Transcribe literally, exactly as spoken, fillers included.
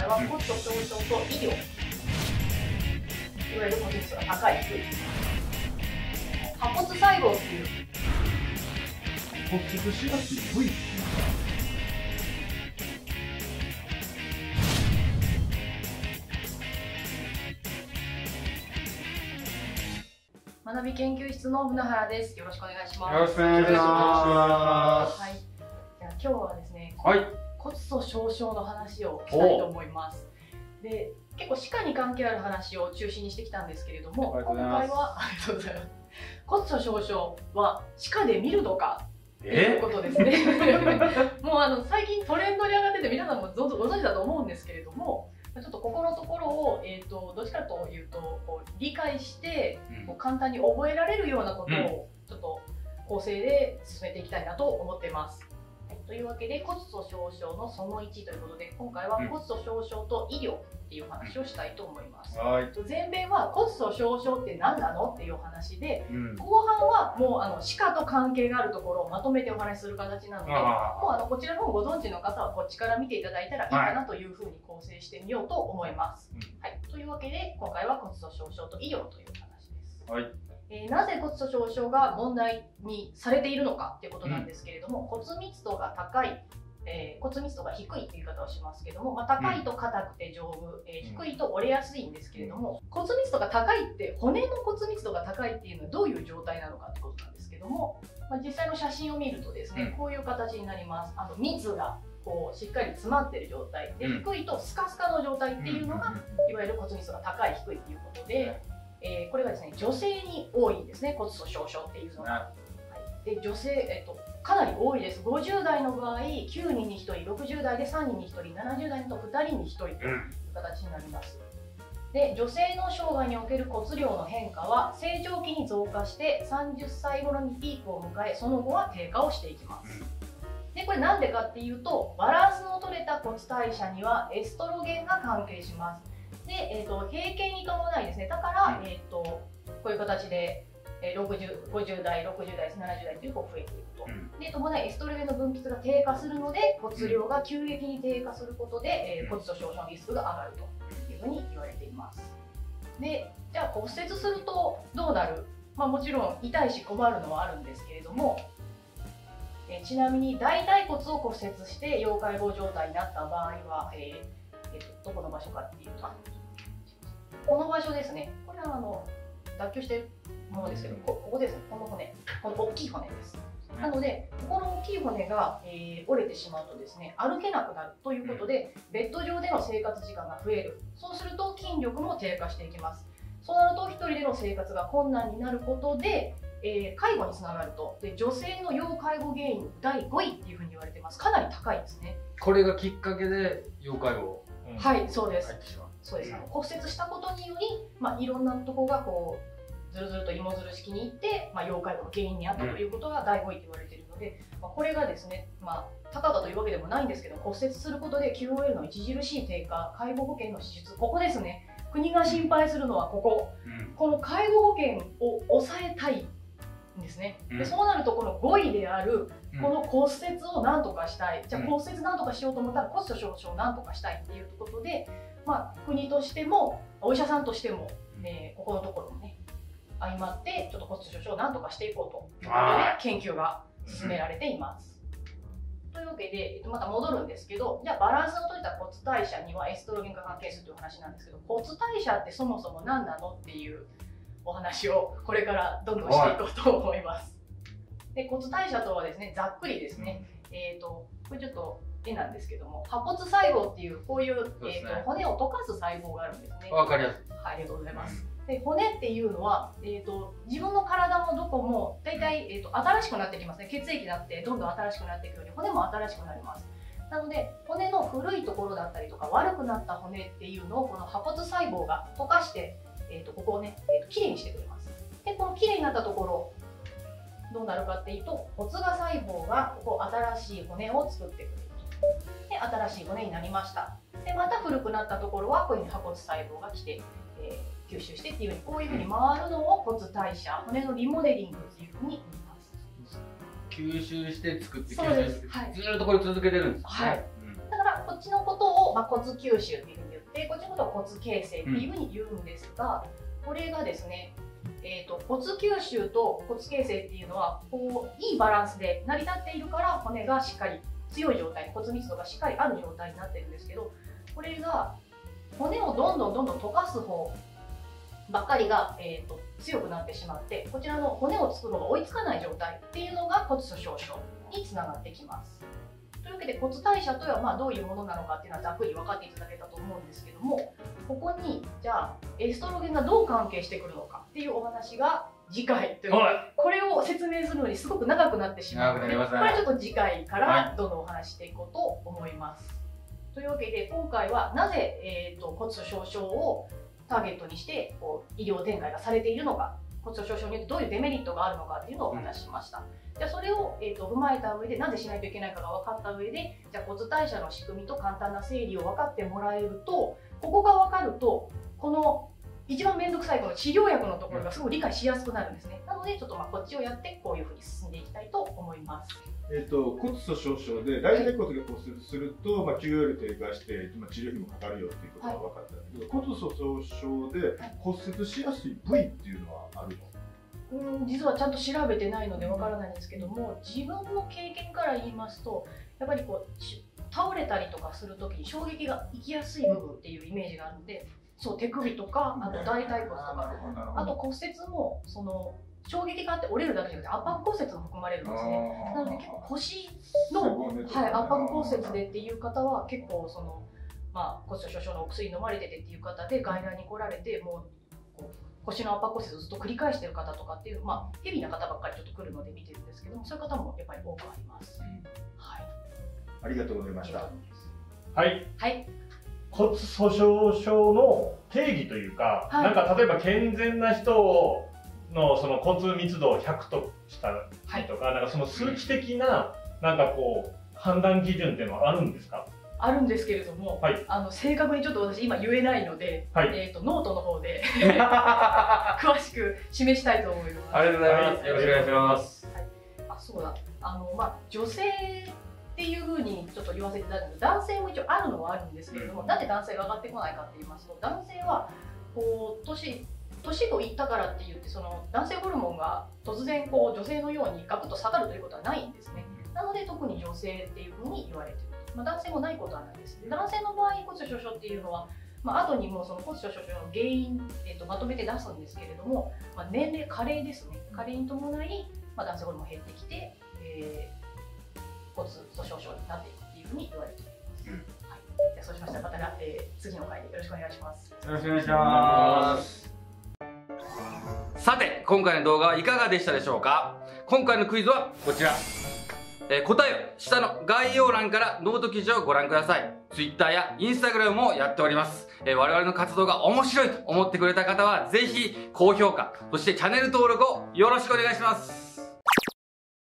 は骨粗しょう症と医療、いわゆる骨密度が高い低い、破骨細胞っていう骨折しやすい部位。 学び研究室の宗原です。よろしくお願いします。 よろしくお願いします。 はい。じゃあ今日はですね、 はい、 骨粗しょう症の話をしたいと思います。で、結構歯科に関係ある話を中心にしてきたんですけれども、今回はありがとうございます。骨粗しょう症は歯科で見るのかということですね。もうあの最近トレンドに上がってて皆さんもご存知だと思うんですけれども。ちょっとここのところを、えー、とどっちかというとこう理解して、うん、こう簡単に覚えられるようなことをちょっと構成で進めていきたいなと思っています。はい、というわけで骨粗しょう症のそのいちということで今回は骨粗しょう症と医療っていう話をしたいと思います。はい、前編は骨粗しょう症って何なのっていうお話で、うん、後半はもうあの歯科と関係があるところをまとめてお話しする形なので、もうあのこちらの方ご存知の方はこっちから見ていただいたらいいかなというふうに構成してみようと思います。はい、はい、というわけで今回は骨粗しょう症と医療という話です。はい、えー、なぜ骨粗しょう症が問題にされているのかということなんですけれども、うん、骨密度が高い、えー、骨密度が低いという言い方をしますけども、まあ、高いと硬くて丈夫、えー、低いと折れやすいんですけれども、骨密度が高いって骨の骨密度が高いっていうのはどういう状態なのかってことなんですけども、まあ、実際の写真を見るとですね、こういう形になります。あの密がこうしっかり詰まっている状態で、低いとスカスカの状態っていうのがいわゆる骨密度が高い低いっていうことで、えー、これがですね女性に多いんですね、骨粗しょう症っていうのが。はい、で女性、えっとかなり多いです。ごじゅう代の場合きゅうにんにひとり、ろくじゅう代でさんにんにひとり、ななじゅう代だとふたりにひとりという形になります。で女性の生涯における骨量の変化は成長期に増加してさんじゅっさい頃にピークを迎え、その後は低下をしていきます。でこれなんでかっていうと、バランスの取れた骨代謝にはエストロゲンが関係します。で、えー、と閉経に伴いですね、だから、うん、えー、とこういう形でろくじゅう、ごじゅう代、ろくじゅう代、ななじゅう代というこう増えていくと、うん、で伴いエストロゲンの分泌が低下するので骨量が急激に低下することで、えー、骨粗しょう症のリスクが上がるというふうに言われています。でじゃあ骨折するとどうなる、まあ、もちろん痛いし困るのはあるんですけれども、えー、ちなみに大腿骨を骨折して要介護状態になった場合は、えーえー、とどこの場所かっていうとこの場所ですね。これはあの脱臼しているものですけど、ここですね、この骨、この大きい骨です。なので、この大きい骨が、えー、折れてしまうとですね、歩けなくなるということで、ベッド上での生活時間が増える。そうすると筋力も低下していきます。そうなると、一人での生活が困難になることで、えー、介護につながると。で、女性の要介護原因だいごいっていうふうに言われています。かなり高いですね。 これがきっかけで要介護、 うん、はい、そうです。そうです。あの骨折したことにより、まあ、いろんなところがこうずるずると芋づる式にいって、まあ、要介護の原因になったということがだいごいと言われているので、まあ、これがですね、まあ、たかがというわけでもないんですけど、骨折することで キューオーエル の著しい低下、介護保険の支出、ここですね。国が心配するのはここ、うん、この介護保険を抑えたいんですね。でそうなるとこのごいであるこの骨折をなんとかしたい、じゃあ骨折なんとかしようと思ったら骨粗しょう症をなんとかしたいっていうことで、まあ、国としてもお医者さんとしても、えー、ここのところもね相まってちょっと骨粗しょう症をなんとかしていこうということで研究が進められています。というわけで、えっと、また戻るんですけど、じゃあバランスの取れた骨代謝にはエストロゲンが関係するという話なんですけど、骨代謝ってそもそも何なのっていうお話をこれからどんどんしていこうと思います。で骨代謝とはですね、ざっくりですね、えーとこれちょっと絵なんですけども、破骨細胞っていうこういう、えーと骨を溶かす細胞があるんですね。 わかりやすい。 はい、ありがとうございます。で骨っていうのは、えーと自分の体もどこも大体、えーと新しくなってきますね。血液になってどんどん新しくなっていくように骨も新しくなります。なので骨の古いところだったりとか悪くなった骨っていうのをこの破骨細胞が溶かして、えーとここをね、えーときれいにしてくれます。でこのきれいになったところどうなるかっていうと、骨芽細胞がここ新しい骨を作ってくれる。で新しい骨になりました。でまた古くなったところはこういうふうに破骨細胞が来て、えー、吸収してっていうようにこういうふうに回るのを骨代謝、骨のリモデリングっていうふうに言います。 吸収して作って吸収して、はい、ずっとこれ続けてるんですね。 はい、うん、だから骨っちのことを、まあ、骨吸収っていうふうに言って、こっちのことを骨形成っていうふうに言うんですが、これがですね、えーと、骨吸収と骨形成っていうのはこういいバランスで成り立っているから骨がしっかり強い状態に、骨密度がしっかりある状態になってるんですけど、これが骨をどんどんどんどん溶かす方ばっかりが、えーと、強くなってしまって、こちらの骨を作るのが追いつかない状態っていうのが骨粗しょう症につながってきます。というわけで骨代謝とはまあどういうものなのかっていうのはざっくり分かっていただけたと思うんですけども、ここにじゃあエストロゲンがどう関係してくるのかっていうお話が次回ということで、これを説明するのにすごく長くなってしまうので、これちょっと次回からどんどんお話していこうと思います。というわけで今回はなぜ、えーと骨粗しょう症をターゲットにしてこう医療展開がされているのか、骨粗しょう症によってどういうデメリットがあるのかっていうのをお話ししました。じゃあそれを、えー、と踏まえた上で、なぜしないといけないかが分かった上で、じゃあ骨代謝の仕組みと簡単な整理を分かってもらえると、ここが分かるとこの一番面倒くさいこの治療薬のところがすごい理解しやすくなるんですね。なのでちょっとまあこっちをやってこういうふうに進んでいきたいと思います。 えっと骨粗しょう症で大腿骨が骨折すると、まあ、治療より低下して、まあ、治療費もかかるよっていうことが分かったんだけど、はい、骨粗しょう症で骨折しやすい部位っていうのはあるの？ うん、実はちゃんと調べてないのでわからないんですけども、自分の経験から言いますと、やっぱりこう倒れたりとかするときに衝撃がいきやすい部分っていうイメージがあるので、そう手首とか、あと大腿骨とか、あと骨折もその衝撃があって折れるだけじゃなくて圧迫骨折も含まれるんですね。なので結構腰の、はい、圧迫骨折でっていう方は結構その、まあ、骨粗しょう症のお薬飲まれててっていう方で外来に来られて、もうこう腰の圧迫骨折をずっと繰り返してる方とかっていう、まあ、ヘビーな方ばっかりちょっと来るので見てるんですけども、そういう方もやっぱり多くあります。うん、はい、 ありがとうございました。 はい。 はい。 骨粗しょう症の定義というか、はい、なんか例えば健全な人をのその骨密度をひゃくとしたりとか、はい、なんかその数値的ななんかこう判断基準っていうのはあるんですか？ あるんですけれども、はい、あの正確にちょっと私今言えないので、はい、えっとノートの方で詳しく示したいと思います。 ありがとうございます。よろしくお願いします。 はい、あ、そうだ。あのまあ女性っていうふうにちょっと言わせていただくと、男性も一応あるのはあるんですけれども、うん、なんで男性が上がってこないかって言いますと、男性はこう年年をいったからって言ってその男性ホルモンが突然こう女性のようにガクッと下がるということはないんですね。なので特に女性っていうふうに言われている。まあ、男性もないことはないです。男性の場合骨粗しょう症っていうのは、まあ後にもその骨粗しょう症の原因、えー、とまとめて出すんですけれども、まあ、年齢加齢ですね、加齢に伴い、まあ、男性ホルモン減ってきて、えー、骨粗しょう症になっていくっていうふうに言われています。うん、はい、じゃあそうしましたらまた、えー、次の回でよろしくお願いします。 よろしくお願いします。さて今回の動画はいかがでしたでしょうか。今回のクイズはこちら。えー、答えを下の概要欄からノート記事をご覧ください。Twitter や Instagram もやっております。えー、我々の活動が面白いと思ってくれた方はぜひ高評価、そしてチャンネル登録をよろしくお願いします。